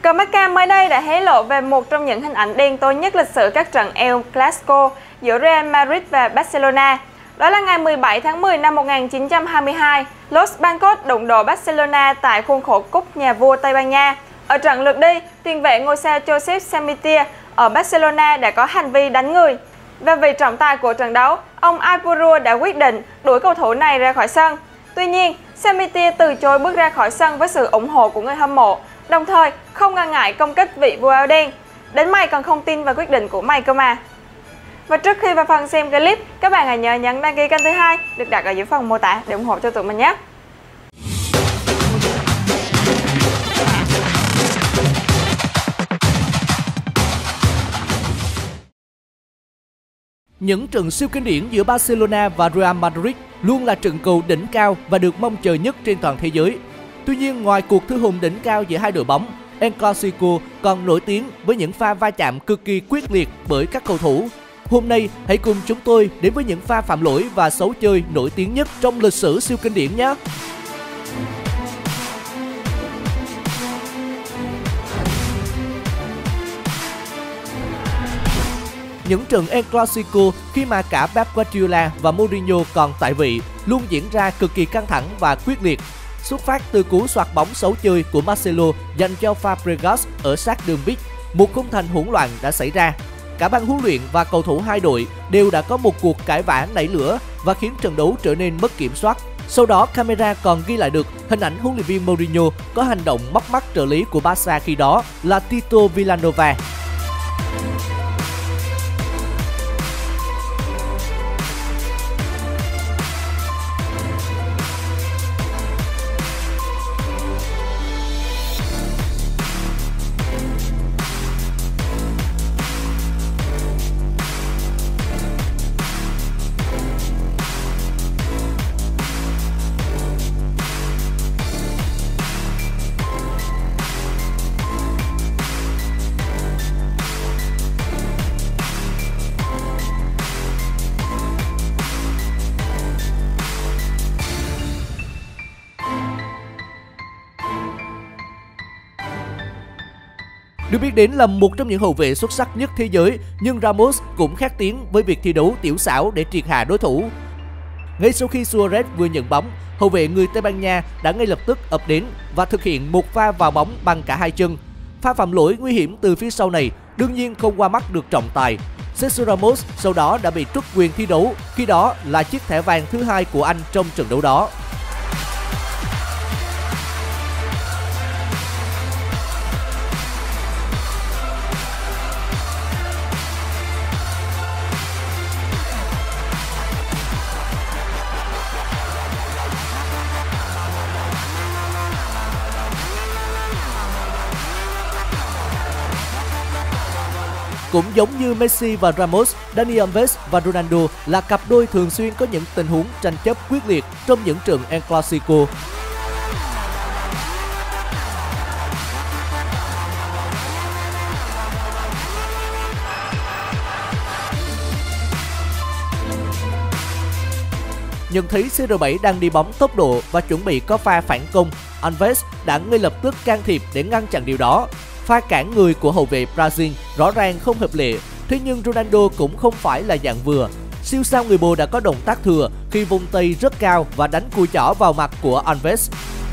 Cờ Barca mới đây đã hé lộ về một trong những hình ảnh đen tối nhất lịch sử các trận El Clasico giữa Real Madrid và Barcelona. Đó là ngày 17 tháng 10 năm 1922, Los Blancos đụng độ Barcelona tại khuôn khổ cúp nhà vua Tây Ban Nha. Ở trận lượt đi, tiền vệ ngôi sao Josep Samitier ở Barcelona đã có hành vi đánh người. Và vì trọng tài của trận đấu, ông Ibarra đã quyết định đuổi cầu thủ này ra khỏi sân. Tuy nhiên, Samitier từ chối bước ra khỏi sân với sự ủng hộ của người hâm mộ, đồng thời không ngần ngại công kích vị vua áo đen. Đến mày còn không tin vào quyết định của mày cơ mà. Và trước khi vào phần xem clip, các bạn hãy nhớ nhấn đăng ký kênh thứ hai được đặt ở dưới phần mô tả để ủng hộ cho tụi mình nhé. Những trận siêu kinh điển giữa Barcelona và Real Madrid luôn là trận cầu đỉnh cao và được mong chờ nhất trên toàn thế giới. Tuy nhiên, ngoài cuộc thư hùng đỉnh cao giữa hai đội bóng, El Clasico còn nổi tiếng với những pha va chạm cực kỳ quyết liệt bởi các cầu thủ. Hôm nay, hãy cùng chúng tôi đến với những pha phạm lỗi và xấu chơi nổi tiếng nhất trong lịch sử siêu kinh điển nhé! Những trận El Clasico khi mà cả Pep Guardiola và Mourinho còn tại vị luôn diễn ra cực kỳ căng thẳng và quyết liệt. Xuất phát từ cú xoạc bóng xấu chơi của Marcelo dành cho Fabregas ở sát đường biếc, một khung thành hỗn loạn đã xảy ra. Cả ban huấn luyện và cầu thủ hai đội đều đã có một cuộc cãi vã nảy lửa và khiến trận đấu trở nên mất kiểm soát. Sau đó, camera còn ghi lại được hình ảnh huấn luyện viên Mourinho có hành động móc mắt trợ lý của Barca khi đó là Tito Vilanova. Được biết đến là một trong những hậu vệ xuất sắc nhất thế giới, nhưng Ramos cũng khét tiếng với việc thi đấu tiểu xảo để triệt hạ đối thủ. Ngay sau khi Suarez vừa nhận bóng, hậu vệ người Tây Ban Nha đã ngay lập tức ập đến và thực hiện một pha vào bóng bằng cả hai chân. Pha phạm lỗi nguy hiểm từ phía sau này đương nhiên không qua mắt được trọng tài. Sergio Ramos sau đó đã bị truất quyền thi đấu, khi đó là chiếc thẻ vàng thứ hai của anh trong trận đấu đó. Cũng giống như Messi và Ramos, Dani Alves và Ronaldo là cặp đôi thường xuyên có những tình huống tranh chấp quyết liệt trong những trận El Clasico. Nhận thấy CR7 đang đi bóng tốc độ và chuẩn bị có pha phản công, Alves đã ngay lập tức can thiệp để ngăn chặn điều đó. Pha cản người của hậu vệ Brazil rõ ràng không hợp lệ, thế nhưng Ronaldo cũng không phải là dạng vừa. Siêu sao người Bồ đã có động tác thừa khi vung tay rất cao và đánh cùi chỏ vào mặt của Alves.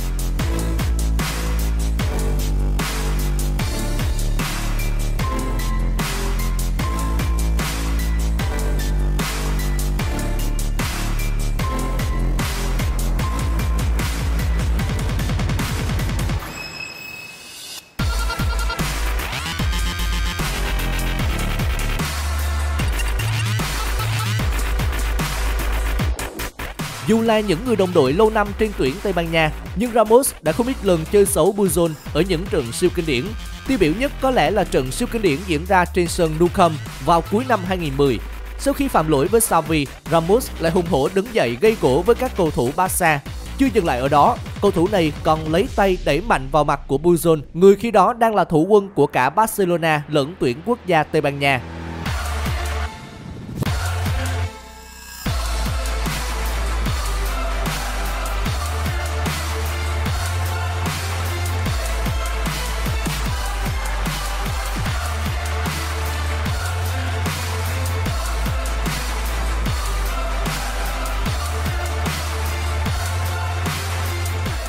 Dù là những người đồng đội lâu năm trên tuyển Tây Ban Nha, nhưng Ramos đã không ít lần chơi xấu Puyol ở những trận siêu kinh điển. Tiêu biểu nhất có lẽ là trận siêu kinh điển diễn ra trên sân Nou Camp vào cuối năm 2010. Sau khi phạm lỗi với Xavi, Ramos lại hùng hổ đứng dậy gây gổ với các cầu thủ Barca. Chưa dừng lại ở đó, cầu thủ này còn lấy tay đẩy mạnh vào mặt của Puyol, người khi đó đang là thủ quân của cả Barcelona lẫn tuyển quốc gia Tây Ban Nha.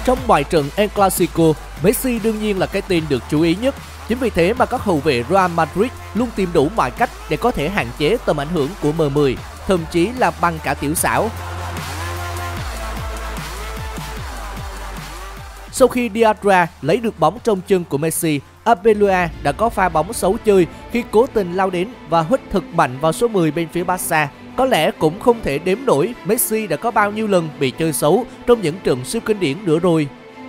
Trong mọi trận El Clasico, Messi đương nhiên là cái tên được chú ý nhất. Chính vì thế mà các hậu vệ Real Madrid luôn tìm đủ mọi cách để có thể hạn chế tầm ảnh hưởng của M10, thậm chí là bằng cả tiểu xảo. Sau khi Diarra lấy được bóng trong chân của Messi, Arbeloa đã có pha bóng xấu chơi khi cố tình lao đến và huých thật mạnh vào số 10 bên phía Barca. Có lẽ cũng không thể đếm nổi Messi đã có bao nhiêu lần bị chơi xấu trong những trận siêu kinh điển nữa rồi.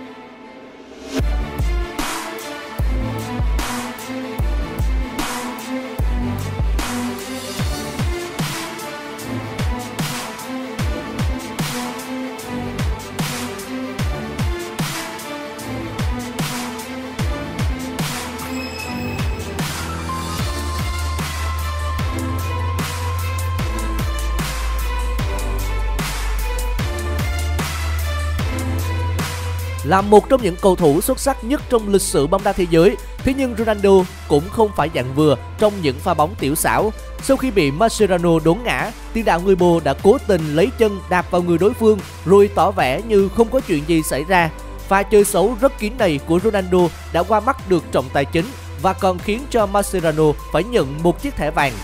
Là một trong những cầu thủ xuất sắc nhất trong lịch sử bóng đá thế giới, thế nhưng Ronaldo cũng không phải dạng vừa trong những pha bóng tiểu xảo. Sau khi bị Mascherano đốn ngã, tiền đạo người Bồ đã cố tình lấy chân đạp vào người đối phương rồi tỏ vẻ như không có chuyện gì xảy ra. Pha chơi xấu rất kín này của Ronaldo đã qua mắt được trọng tài chính và còn khiến cho Mascherano phải nhận một chiếc thẻ vàng.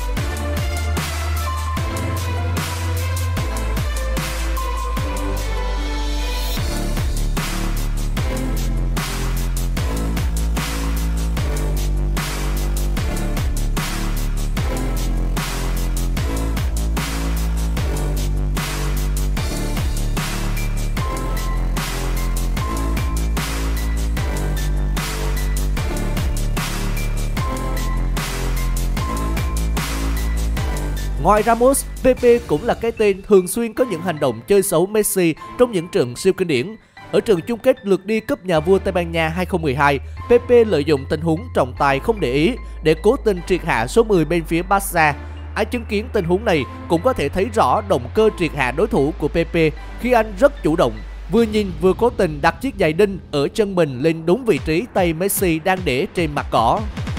Ngoài Ramos, Pepe cũng là cái tên thường xuyên có những hành động chơi xấu Messi trong những trận siêu kinh điển. Ở trận chung kết lượt đi cúp nhà vua Tây Ban Nha 2012, Pepe lợi dụng tình huống trọng tài không để ý để cố tình triệt hạ số 10 bên phía Barca. Ai chứng kiến tình huống này cũng có thể thấy rõ động cơ triệt hạ đối thủ của Pepe khi anh rất chủ động, vừa nhìn vừa cố tình đặt chiếc giày đinh ở chân mình lên đúng vị trí tay Messi đang để trên mặt cỏ.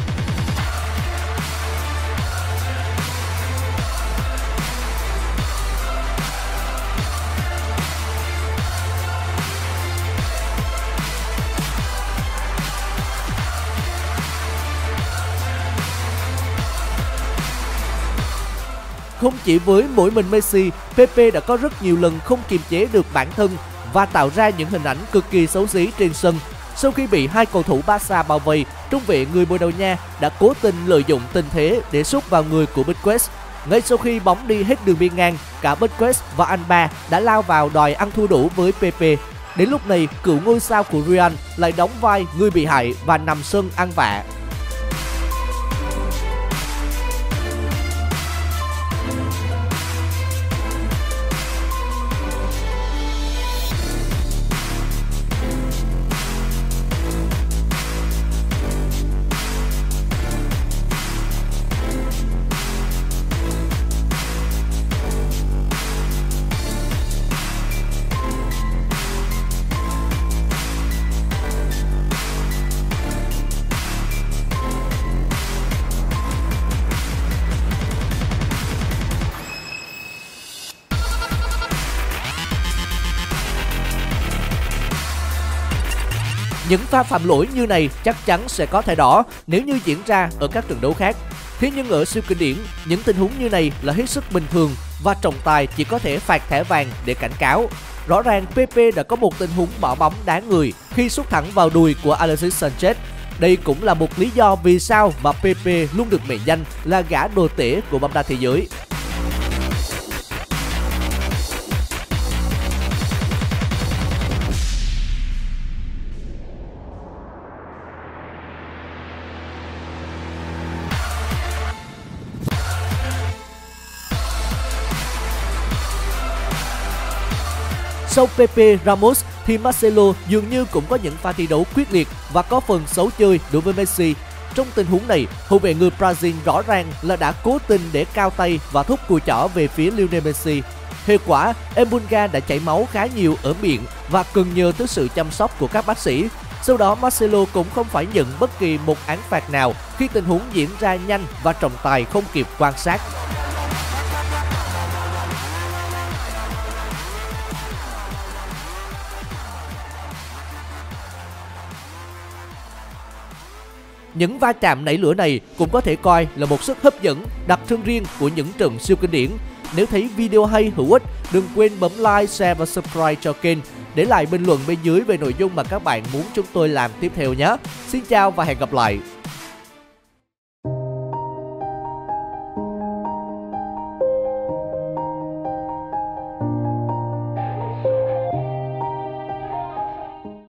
Không chỉ với mỗi mình Messi, Pepe đã có rất nhiều lần không kiềm chế được bản thân và tạo ra những hình ảnh cực kỳ xấu xí trên sân. Sau khi bị hai cầu thủ Barca bao vây, trung vệ người Bồ Đào Nha đã cố tình lợi dụng tình thế để sút vào người của Busquets. Ngay sau khi bóng đi hết đường biên ngang, cả Busquets và Alba đã lao vào đòi ăn thua đủ với Pepe. Đến lúc này, cựu ngôi sao của Real lại đóng vai người bị hại và nằm sân ăn vạ. Những pha phạm lỗi như này chắc chắn sẽ có thẻ đỏ nếu như diễn ra ở các trận đấu khác. Thế nhưng ở siêu kinh điển, những tình huống như này là hết sức bình thường và trọng tài chỉ có thể phạt thẻ vàng để cảnh cáo. Rõ ràng Pepe đã có một tình huống bỏ bóng đá người khi sút thẳng vào đùi của Alexis Sanchez. Đây cũng là một lý do vì sao mà Pepe luôn được mệnh danh là gã đồ tể của bóng đá thế giới. Sau Pepe, Ramos thì Marcelo dường như cũng có những pha thi đấu quyết liệt và có phần xấu chơi đối với Messi. Trong tình huống này, hậu vệ người Brazil rõ ràng là đã cố tình để cao tay và thúc cùi chỏ về phía Lionel Messi. Hệ quả, Embunga đã chảy máu khá nhiều ở miệng và cần nhờ tới sự chăm sóc của các bác sĩ. Sau đó Marcelo cũng không phải nhận bất kỳ một án phạt nào khi tình huống diễn ra nhanh và trọng tài không kịp quan sát. Những va chạm nảy lửa này cũng có thể coi là một sức hấp dẫn đặc trưng riêng của những trận siêu kinh điển. Nếu thấy video hay hữu ích, đừng quên bấm like, share và subscribe cho kênh. Để lại bình luận bên dưới về nội dung mà các bạn muốn chúng tôi làm tiếp theo nhé. Xin chào và hẹn gặp lại.